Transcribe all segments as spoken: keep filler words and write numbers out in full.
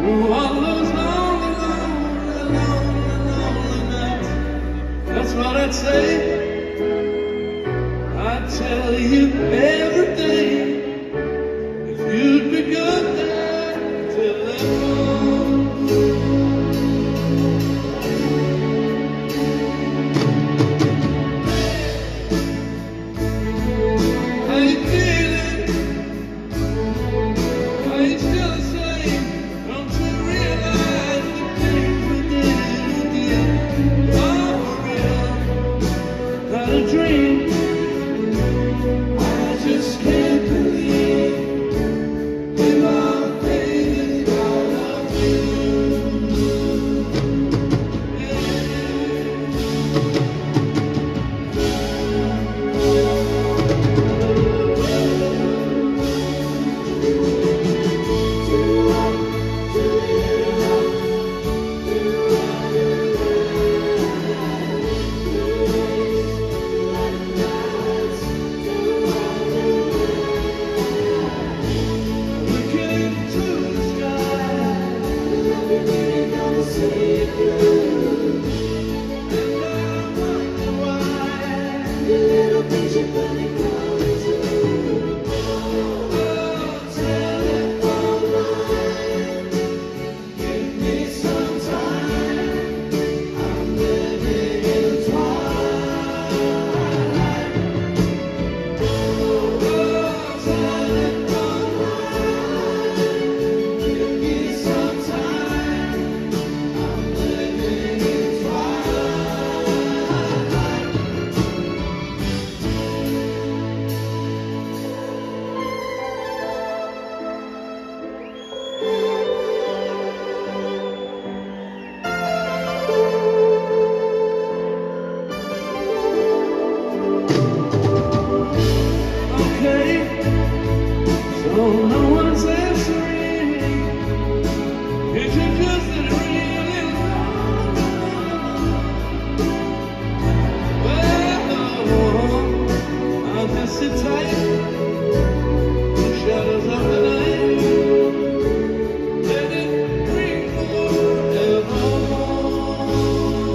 through all those lonely, lonely, lonely, lonely nights. That's what I'd say. I'd tell you every day if you'd be good there till then. No one's answering. Is it just that really long? Well, I'll just sit tight in the shadows of the night. Let it bring forever.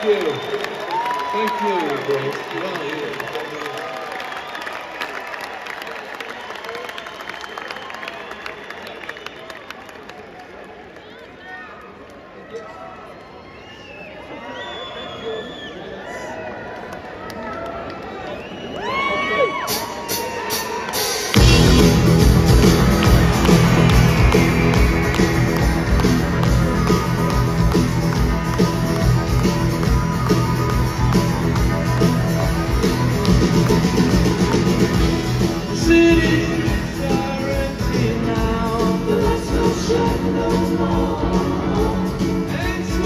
Thank you. Thank you, Grace. Well, yeah. Ain't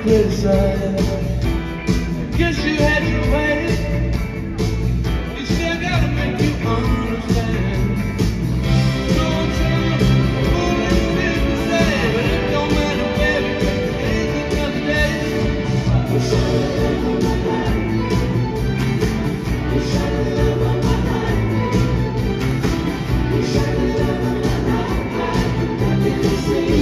criticize. Guess you had your way. You still gotta make you understand. Don't try to fool and still to say, but it don't matter, baby. Today's another day. Wish I had the love of my life. Wish I had the love of my life. Wish I had the love of my life. I didn't see.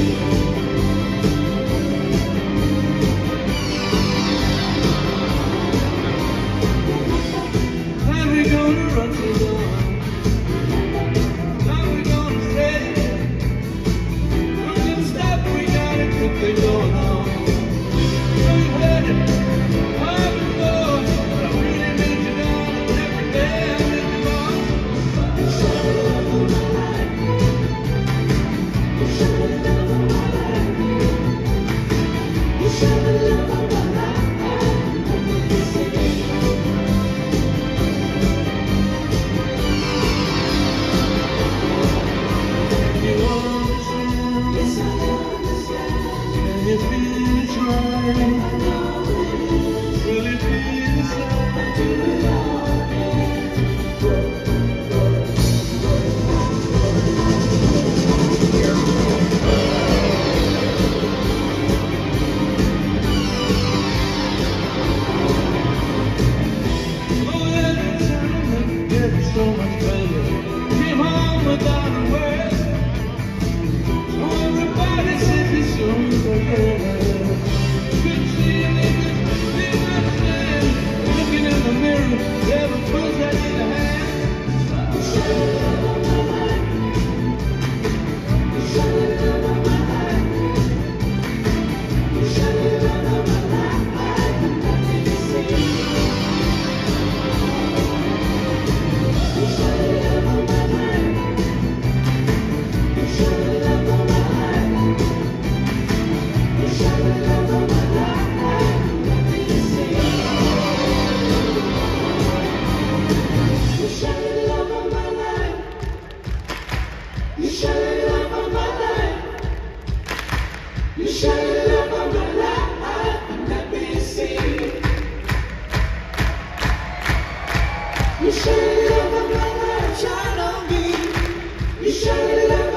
So much better. Came home without a word. So everybody says it's soon together. Couldn't see a nigga, didn't understand. Looking in the mirror, never puts that in the hand. Wish I had the love of my life. Wish I had the love of my life. Wish I had the love of my life. I had nothing to say. Wish I had the love of my life. Wish I had the love of my life. Wish I had the love of my life. I have nothing to say. Wish I had the love of my life. Wish I had the love of my life. Wish I had the love of my life. I have nothing to say. Wish I had the love of my life. Try to be. Wish I had the love.